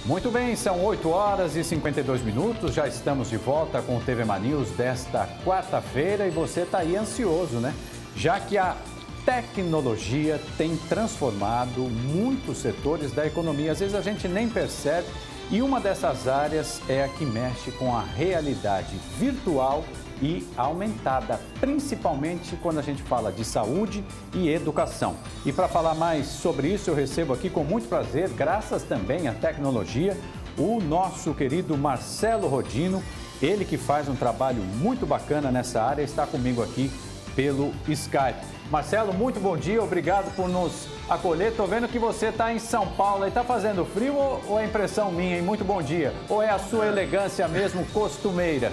Muito bem, são 8 horas e 52 minutos, já estamos de volta com o TV Mania desta quarta-feira e você está aí ansioso, né? Já que a tecnologia tem transformado muitos setores da economia, às vezes a gente nem percebe, e uma dessas áreas é a que mexe com a realidade virtual e aumentada, principalmente quando a gente fala de saúde e educação. E para falar mais sobre isso, eu recebo aqui com muito prazer, graças também à tecnologia, o nosso querido Marcelo Rodino, ele que faz um trabalho muito bacana nessa área, está comigo aqui pelo Skype. Marcelo, muito bom dia, obrigado por nos acolher. Estou vendo que você está em São Paulo, está fazendo frio ou é impressão minha, hein? Muito bom dia. Ou é a sua elegância mesmo costumeira?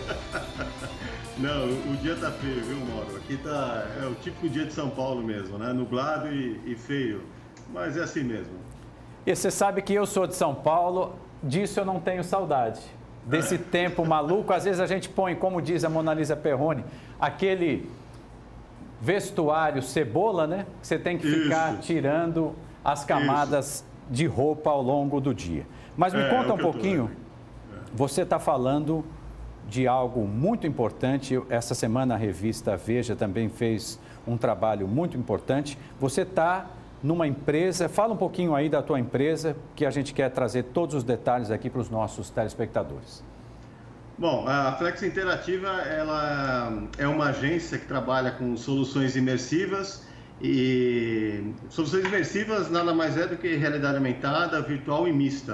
Não, o dia tá feio, viu, Mauro? Aqui é o típico dia de São Paulo mesmo, né? Nublado e feio, mas é assim mesmo. E você sabe que eu sou de São Paulo, disso eu não tenho saudade. Desse tempo maluco, às vezes a gente põe, como diz a Mona Lisa Perrone, aquele vestuário cebola, né? Que você tem que ficar tirando as camadas de roupa ao longo do dia. Mas me conta um pouquinho, você está falando de algo muito importante. Essa semana a revista Veja também fez um trabalho muito importante. Você está numa empresa, fala um pouquinho aí da tua empresa, que a gente quer trazer todos os detalhes aqui para os nossos telespectadores. Bom, a Flex Interativa, ela é uma agência que trabalha com soluções imersivas e soluções imersivas nada mais é do que realidade aumentada, virtual e mista,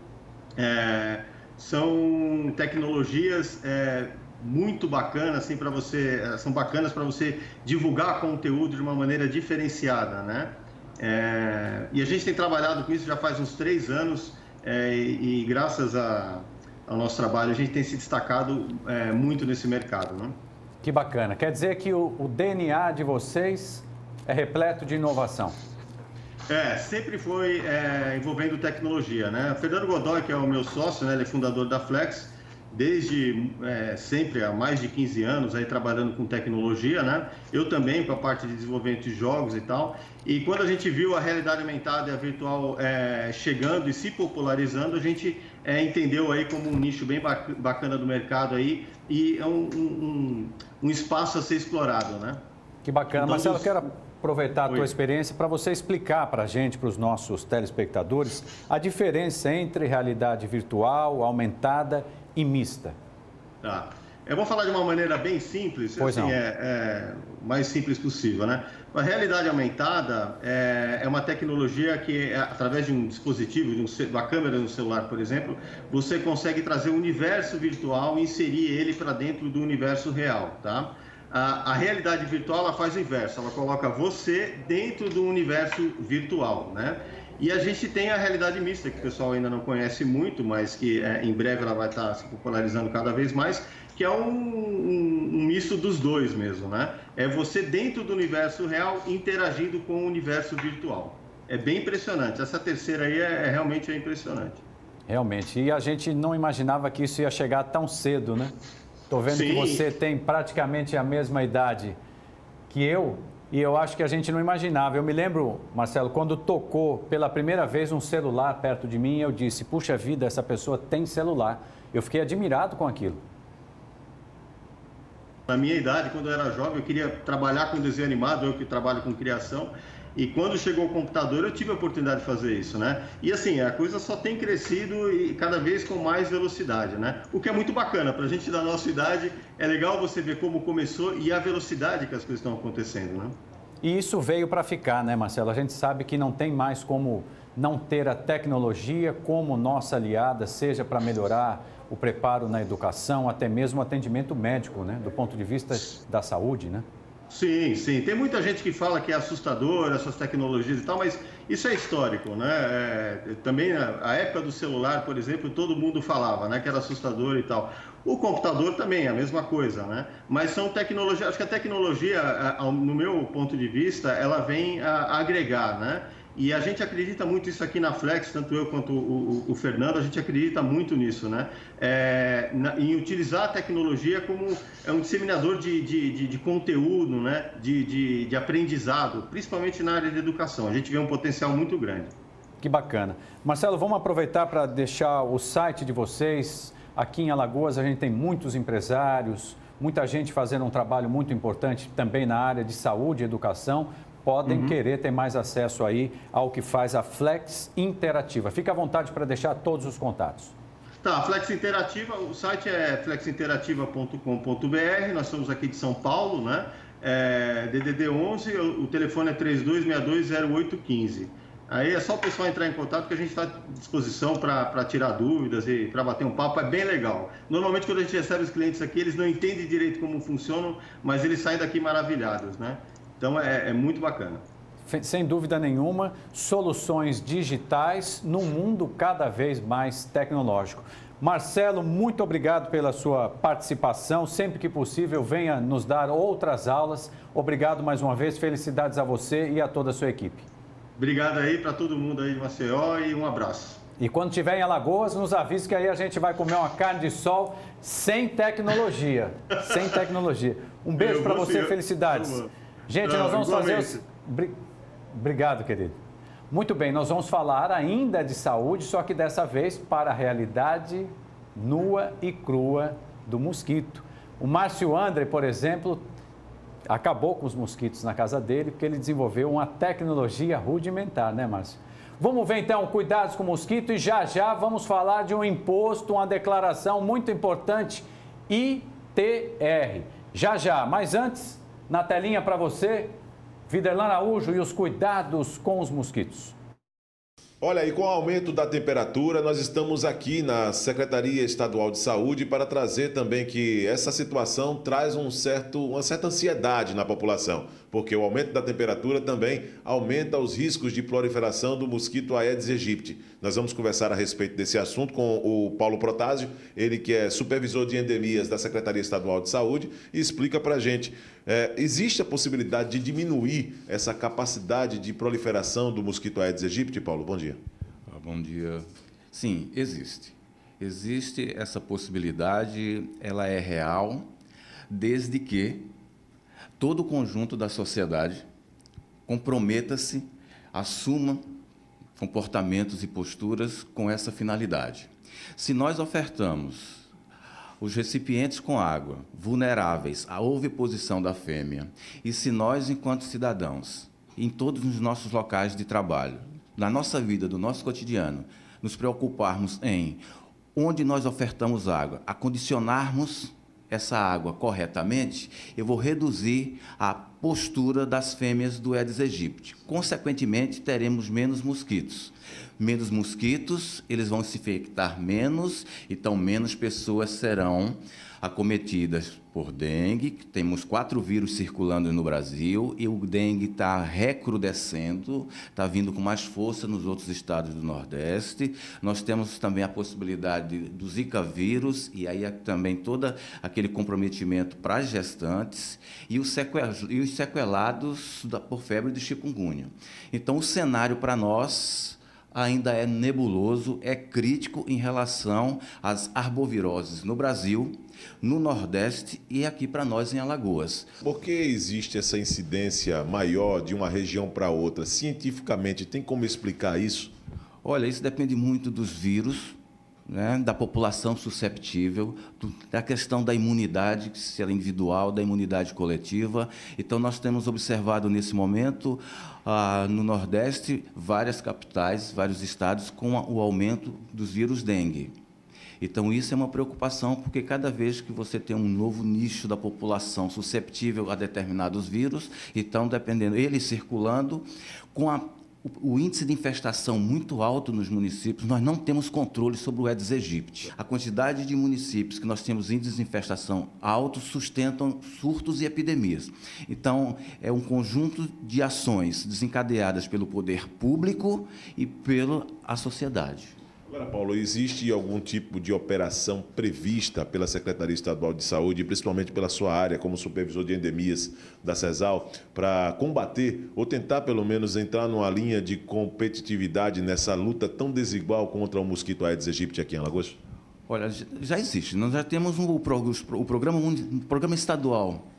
né? São tecnologias muito bacanas, assim, são bacanas para você divulgar conteúdo de uma maneira diferenciada, né? E a gente tem trabalhado com isso já faz uns 3 anos e graças ao nosso trabalho a gente tem se destacado muito nesse mercado, né? Que bacana. Quer dizer que o DNA de vocês é repleto de inovação. Sempre foi envolvendo tecnologia, né? Fernando Godoy, que é o meu sócio, né? Ele é fundador da Flex, desde sempre há mais de 15 anos aí trabalhando com tecnologia, né? Eu também com a parte de desenvolvimento de jogos e tal. E quando a gente viu a realidade aumentada e a virtual chegando e se popularizando, a gente entendeu aí como um nicho bem bacana do mercado aí e é um espaço a ser explorado, né? Que bacana. Então, Marcelo, eu quero aproveitar a tua experiência para você explicar para a gente, para os nossos telespectadores, a diferença entre realidade virtual, aumentada e mista. Tá. Eu vou falar de uma maneira bem simples, pois assim, não. Mais simples possível, né? A realidade aumentada é uma tecnologia que, através de um dispositivo, de uma câmera no celular, por exemplo, você consegue trazer o universo virtual e inserir ele para dentro do universo real, tá? A realidade virtual, ela faz o inverso, ela coloca você dentro do universo virtual, né? E a gente tem a realidade mista, que o pessoal ainda não conhece muito, mas que em breve ela vai estar se popularizando cada vez mais, que é um misto dos dois mesmo, né? É você dentro do universo real interagindo com o universo virtual. É bem impressionante. Essa terceira aí realmente impressionante. Realmente. E a gente não imaginava que isso ia chegar tão cedo, né? Estou vendo que você tem praticamente a mesma idade que eu, e eu acho que a gente não imaginava. Eu me lembro, Marcelo, quando tocou pela primeira vez um celular perto de mim, eu disse, puxa vida, essa pessoa tem celular. Eu fiquei admirado com aquilo. Na minha idade, quando eu era jovem, eu queria trabalhar com desenho animado, eu que trabalho com criação. E quando chegou o computador, eu tive a oportunidade de fazer isso, né? E assim, a coisa só tem crescido e cada vez com mais velocidade, né? O que é muito bacana, pra gente da nossa idade, é legal você ver como começou e a velocidade que as coisas estão acontecendo, né? E isso veio para ficar, né, Marcelo? A gente sabe que não tem mais como não ter a tecnologia como nossa aliada, seja para melhorar o preparo na educação, até mesmo o atendimento médico, né? Do ponto de vista da saúde, né? Sim, sim. Tem muita gente que fala que é assustador essas tecnologias e tal, mas isso é histórico, né? Também a época do celular, por exemplo, todo mundo falava, né, que era assustador e tal. O computador também é a mesma coisa, né? Mas são tecnologias, acho que a tecnologia, no meu ponto de vista, ela vem a agregar, né? E a gente acredita muito isso aqui na Flex, tanto eu quanto o Fernando, a gente acredita muito nisso, né? Em utilizar a tecnologia como um disseminador de conteúdo, né? De aprendizado, principalmente na área de educação. A gente vê um potencial muito grande. Que bacana. Marcelo, vamos aproveitar para deixar o site de vocês. Aqui em Alagoas a gente tem muitos empresários, muita gente fazendo um trabalho muito importante também na área de saúde e educação. Podem querer ter mais acesso aí ao que faz a Flex Interativa. Fique à vontade para deixar todos os contatos. Tá, Flex Interativa, o site é flexinterativa.com.br, nós somos aqui de São Paulo, né? DDD 11, o telefone é 32620815. Aí é só o pessoal entrar em contato que a gente está à disposição para tirar dúvidas e para bater um papo, é bem legal. Normalmente quando a gente recebe os clientes aqui, eles não entendem direito como funcionam, mas eles saem daqui maravilhados, né? Então é muito bacana. Sem dúvida nenhuma, soluções digitais num mundo cada vez mais tecnológico. Marcelo, muito obrigado pela sua participação. Sempre que possível, venha nos dar outras aulas. Obrigado mais uma vez, felicidades a você e a toda a sua equipe. Obrigado aí para todo mundo aí de Maceió e um abraço. E quando estiver em Alagoas, nos avise que aí a gente vai comer uma carne de sol sem tecnologia. Sem tecnologia. Um beijo para você, felicidades. Gente, nós vamos fazer... Obrigado, querido. Muito bem, nós vamos falar ainda de saúde, só que dessa vez para a realidade nua e crua do mosquito. O Márcio André, por exemplo, acabou com os mosquitos na casa dele porque ele desenvolveu uma tecnologia rudimentar, né, Márcio? Vamos ver então cuidados com o mosquito e já vamos falar de um imposto, uma declaração muito importante, ITR. Já, mas antes, na telinha para você, Viderlan Araújo e os cuidados com os mosquitos. Olha, e com o aumento da temperatura, nós estamos aqui na Secretaria Estadual de Saúde para trazer também que essa situação traz uma certa ansiedade na população, porque o aumento da temperatura também aumenta os riscos de proliferação do mosquito Aedes aegypti. Nós vamos conversar a respeito desse assunto com o Paulo Protásio, ele que é supervisor de endemias da Secretaria Estadual de Saúde, e explica para a gente, existe a possibilidade de diminuir essa capacidade de proliferação do mosquito Aedes aegypti? Paulo, bom dia. Bom dia. Sim, existe. Existe essa possibilidade, ela é real, desde que todo o conjunto da sociedade comprometa-se, assuma comportamentos e posturas com essa finalidade. Se nós ofertamos os recipientes com água vulneráveis à oviposição da fêmea, e se nós, enquanto cidadãos, em todos os nossos locais de trabalho, na nossa vida, do nosso cotidiano, nos preocuparmos em onde nós ofertamos água, acondicionarmos essa água corretamente, eu vou reduzir a postura das fêmeas do Aedes aegypti. Consequentemente, teremos menos mosquitos. Menos mosquitos, eles vão se infectar menos, então menos pessoas serão acometidas por dengue. Temos 4 vírus circulando no Brasil e o dengue está recrudescendo, está vindo com mais força nos outros estados do Nordeste. Nós temos também a possibilidade do Zika vírus e aí também todo aquele comprometimento para as gestantes e os sequelados por febre de chikungunya. Então, o cenário para nós ainda é nebuloso, é crítico em relação às arboviroses no Brasil, no Nordeste e aqui para nós em Alagoas. Por que existe essa incidência maior de uma região para outra? Cientificamente, tem como explicar isso? Olha, isso depende muito dos vírus, né, da população susceptível, da questão da imunidade, se ela é individual, da imunidade coletiva. Então, nós temos observado nesse momento, no Nordeste, várias capitais, vários estados, com o aumento dos vírus dengue. Então, isso é uma preocupação, porque cada vez que você tem um novo nicho da população susceptível a determinados vírus, então, dependendo, eles circulando, com o índice de infestação muito alto nos municípios, nós não temos controle sobre o Aedes aegypti. A quantidade de municípios que nós temos índices de infestação altos sustentam surtos e epidemias. Então, é um conjunto de ações desencadeadas pelo poder público e pela sociedade. Agora, Paulo, existe algum tipo de operação prevista pela Secretaria Estadual de Saúde, principalmente pela sua área, como supervisor de endemias da CESAL, para combater ou tentar, pelo menos, entrar numa linha de competitividade nessa luta tão desigual contra o mosquito Aedes aegypti aqui em Alagoas? Olha, já existe. Nós já temos o programa estadual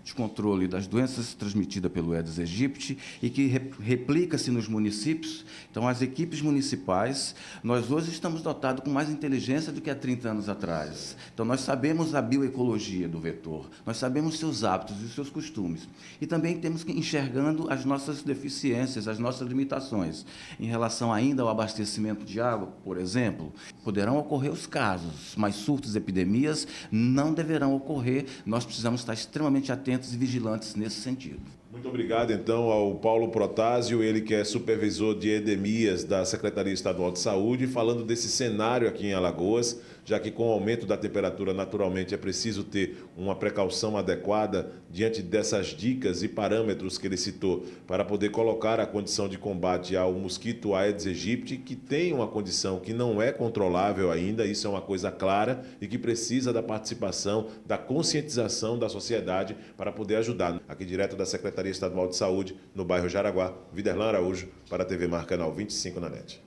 de controle das doenças transmitidas pelo Aedes aegypti e que replica-se nos municípios. Então, as equipes municipais, nós hoje estamos dotados com mais inteligência do que há 30 anos atrás. Então, nós sabemos a bioecologia do vetor, nós sabemos seus hábitos e seus costumes. E também temos que ir enxergando as nossas deficiências, as nossas limitações. Em relação ainda ao abastecimento de água, por exemplo, poderão ocorrer os casos, mas surtos e epidemias não deverão ocorrer. Nós precisamos estar extremamente atentos e vigilantes nesse sentido. Muito obrigado, então, ao Paulo Protásio, ele que é supervisor de endemias da Secretaria Estadual de Saúde, falando desse cenário aqui em Alagoas, já que com o aumento da temperatura, naturalmente, é preciso ter uma precaução adequada diante dessas dicas e parâmetros que ele citou, para poder colocar a condição de combate ao mosquito Aedes aegypti, que tem uma condição que não é controlável ainda, isso é uma coisa clara, e que precisa da participação, da conscientização da sociedade para poder ajudar. Aqui direto da Secretaria Estadual de Saúde, no bairro Jaraguá, Viderlan Araújo, para a TV Mar, canal 25 na NET.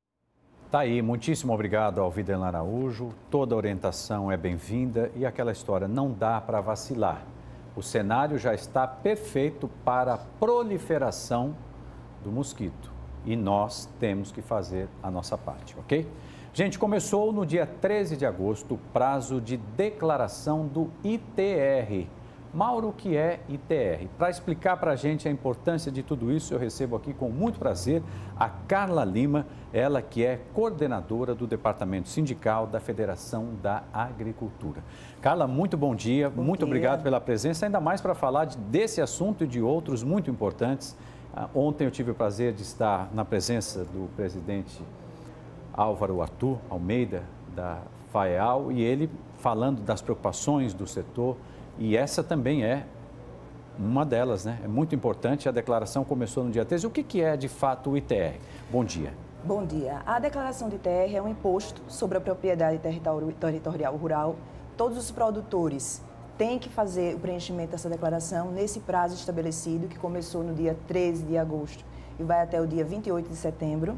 Tá aí, muitíssimo obrigado ao Viderlan Araújo. Toda orientação é bem-vinda e aquela história, não dá para vacilar. O cenário já está perfeito para a proliferação do mosquito e nós temos que fazer a nossa parte, ok? Gente, começou no dia 13 de agosto o prazo de declaração do ITR. Mauro, o que é ITR? Para explicar para a gente a importância de tudo isso, eu recebo aqui com muito prazer a Carla Lima, ela que é coordenadora do Departamento Sindical da Federação da Agricultura. Carla, muito bom dia, muito obrigado pela presença, ainda mais para falar desse assunto e de outros muito importantes. Ontem eu tive o prazer de estar na presença do presidente Álvaro Arthur Almeida, da FAEAL, e ele falando das preocupações do setor. E essa também é uma delas, né? É muito importante, a declaração começou no dia 13. O que é, de fato, o ITR? Bom dia. Bom dia. A declaração de ITR é um imposto sobre a propriedade territorial rural. Todos os produtores têm que fazer o preenchimento dessa declaração nesse prazo estabelecido, que começou no dia 13 de agosto e vai até o dia 28 de setembro.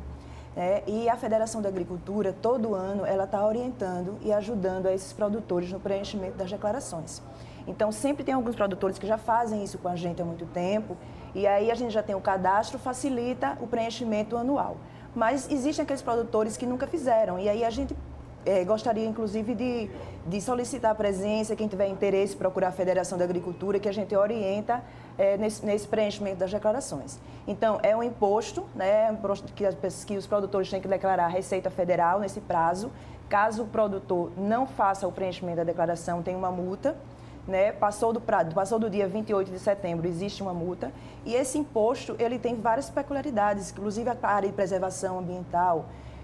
E a Federação da Agricultura, todo ano, ela está orientando e ajudando a esses produtores no preenchimento das declarações. Então, sempre tem alguns produtores que já fazem isso com a gente há muito tempo, e aí a gente já tem o cadastro, facilita o preenchimento anual. Mas existem aqueles produtores que nunca fizeram, e aí a gente gostaria, inclusive, de solicitar a presença, quem tiver interesse, procurar a Federação da Agricultura, que a gente orienta nesse preenchimento das declarações. Então, é um imposto, né, que os produtores têm que declarar à Receita Federal nesse prazo. Caso o produtor não faça o preenchimento da declaração, tem uma multa. Né? Passou do dia 28 de setembro, existe uma multa, e esse imposto ele tem várias peculiaridades, inclusive a área de preservação ambiental.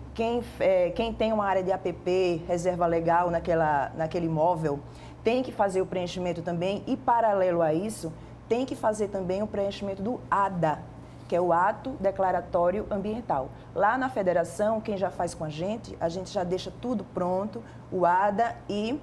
Quem tem uma área de APP, reserva legal naquele imóvel, tem que fazer o preenchimento também, e paralelo a isso, tem que fazer também o preenchimento do ADA, que é o Ato Declaratório Ambiental. Lá na federação, quem já faz com a gente já deixa tudo pronto, o ADA e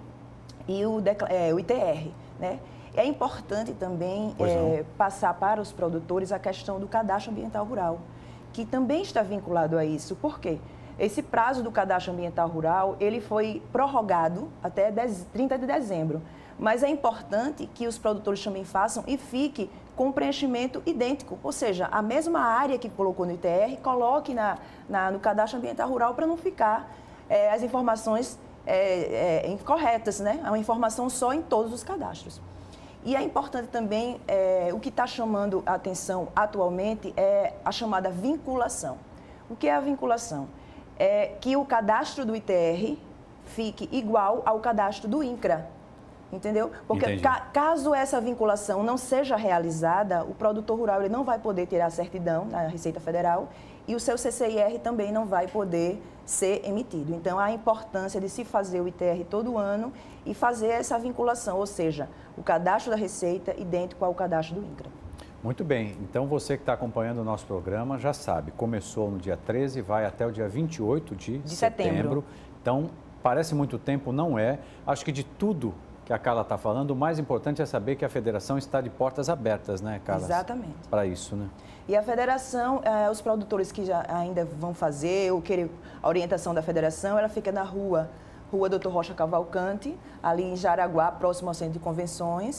o ITR, né? É importante também passar para os produtores a questão do cadastro ambiental rural, que também está vinculado a isso. Por quê? Esse prazo do cadastro ambiental rural, ele foi prorrogado até 30 de dezembro, mas é importante que os produtores também façam e fique com um preenchimento idêntico, ou seja, a mesma área que colocou no ITR, coloque no cadastro ambiental rural para não ficar as informações incorretas, né? É uma informação só em todos os cadastros. E é importante também, o que está chamando a atenção atualmente é a chamada vinculação. O que é a vinculação? É que o cadastro do ITR fique igual ao cadastro do INCRA, entendeu? Porque caso essa vinculação não seja realizada, o produtor rural ele não vai poder tirar a certidão na Receita Federal e o seu CCIR também não vai poder ser emitido. Então, há a importância de se fazer o ITR todo ano e fazer essa vinculação, ou seja, o cadastro da Receita idêntico ao cadastro do INCRA. Muito bem, então você que está acompanhando o nosso programa já sabe, começou no dia 13 e vai até o dia 28 de setembro. Então, parece muito tempo, não é. Acho que de tudo que a Carla está falando, o mais importante é saber que a federação está de portas abertas, né, Carla? Exatamente. Para isso, né? E a federação, os produtores que já ainda vão fazer, a orientação da federação, ela fica na Rua Dr. Rocha Cavalcante, ali em Jaraguá, próximo ao Centro de Convenções.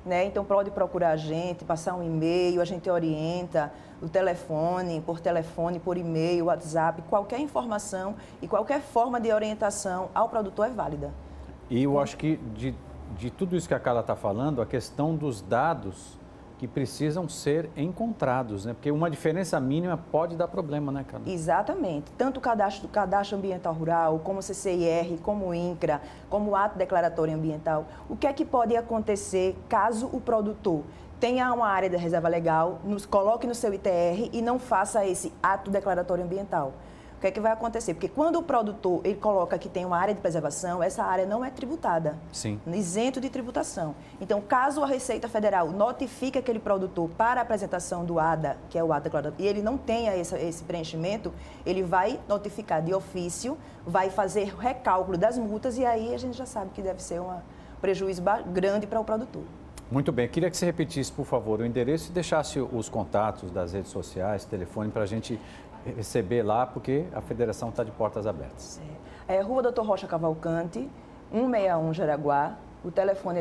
né? Então pode procurar a gente, passar um e-mail, a gente orienta, o telefone, por e-mail, WhatsApp, qualquer informação e qualquer forma de orientação ao produtor é válida. E eu acho que de tudo isso que a Carla está falando, a questão dos dados que precisam ser encontrados, né? Porque uma diferença mínima pode dar problema, né, Carla? Exatamente. Tanto o cadastro ambiental rural, como o CCIR, como o INCRA, como o ato declaratório ambiental. O que é que pode acontecer caso o produtor tenha uma área de reserva legal, coloque no seu ITR e não faça esse ato declaratório ambiental? O que é que vai acontecer? Porque quando o produtor ele coloca que tem uma área de preservação, essa área não é tributada. Sim. Isento de tributação. Então, caso a Receita Federal notifique aquele produtor para a apresentação do ADA, que é o ato declaratório, e ele não tenha esse preenchimento, ele vai notificar de ofício, vai fazer recálculo das multas e aí a gente já sabe que deve ser um prejuízo grande para o produtor. Muito bem, queria que você repetisse, por favor, o endereço e deixasse os contatos das redes sociais, telefone, para a gente receber lá, porque a federação está de portas abertas. É Rua Doutor Rocha Cavalcante, 161 Jaraguá, o telefone é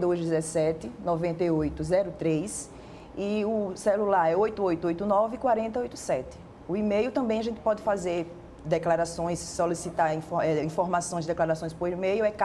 3217-9803 e o celular é 8889-4087. O e-mail também a gente pode fazer declarações, solicitar informações de declarações por e-mail, é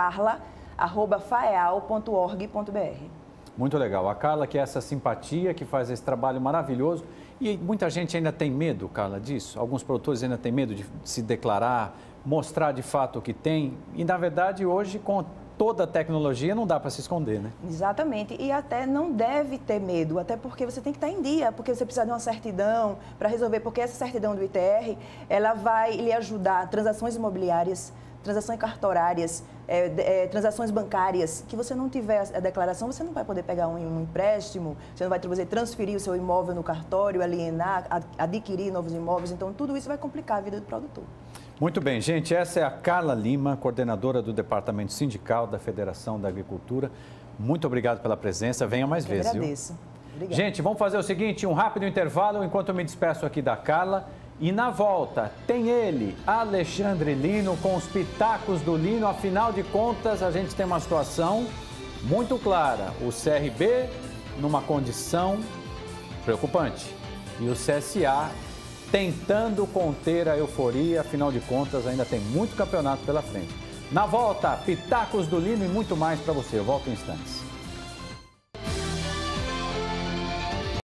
carla@faeal.org.br. Muito legal. A Carla, que é essa simpatia, que faz esse trabalho maravilhoso. E muita gente ainda tem medo, Carla, disso? Alguns produtores ainda têm medo de se declarar, mostrar de fato o que tem. E, na verdade, hoje, com toda a tecnologia, não dá para se esconder, né? Exatamente. E até não deve ter medo, até porque você tem que estar em dia, porque você precisa de uma certidão para resolver, porque essa certidão do ITR, ela vai lhe ajudar transações imobiliárias, transações cartorárias, transações bancárias, que você não tiver a declaração, você não vai poder pegar um empréstimo, você não vai poder transferir o seu imóvel no cartório, alienar, adquirir novos imóveis, então tudo isso vai complicar a vida do produtor. Muito bem, gente, essa é a Carla Lima, coordenadora do Departamento Sindical da Federação da Agricultura. Muito obrigado pela presença, venha mais vezes, agradeço. Obrigada. Gente, vamos fazer o seguinte, um rápido intervalo enquanto eu me despeço aqui da Carla. E na volta, tem ele, Alexandre Lino, com os pitacos do Lino. Afinal de contas, a gente tem uma situação muito clara. O CRB numa condição preocupante. E o CSA tentando conter a euforia. Afinal de contas, ainda tem muito campeonato pela frente. Na volta, pitacos do Lino e muito mais para você. Eu volto em instantes.